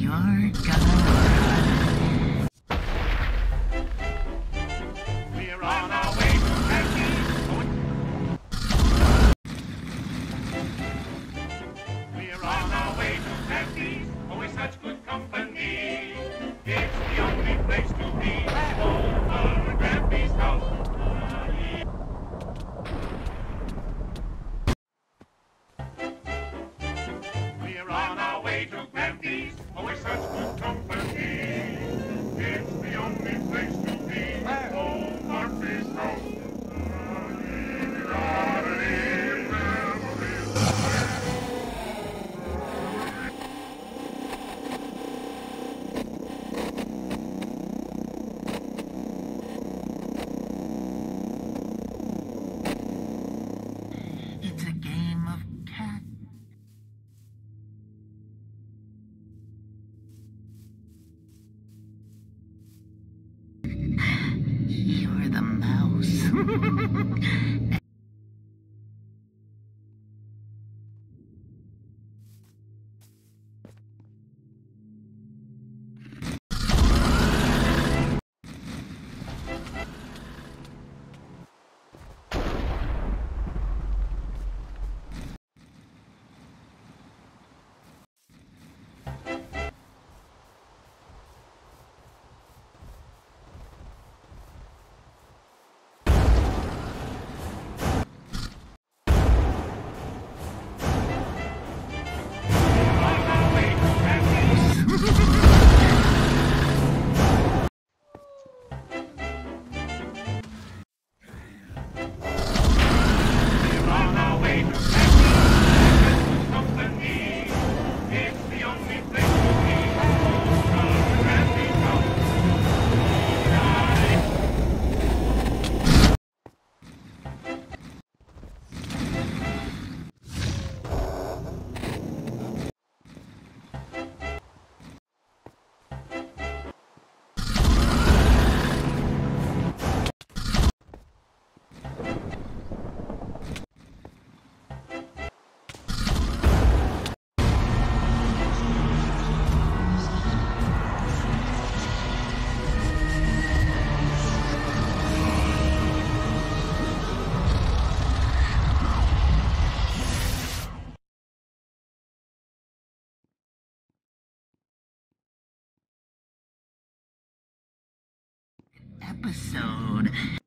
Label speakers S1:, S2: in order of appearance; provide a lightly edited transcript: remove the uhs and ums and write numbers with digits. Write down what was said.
S1: You're gonna run.
S2: We're on our way to Turkey. We're on our way to Turkey. Oh, we're such good company. It's the only place to be. Over Grampy's house. We're on our way to Grampy's. Oh, we're such good company. It's the only place to be. Oh, Murphy's house.
S1: It's a game of cat. You're the mouse. Episode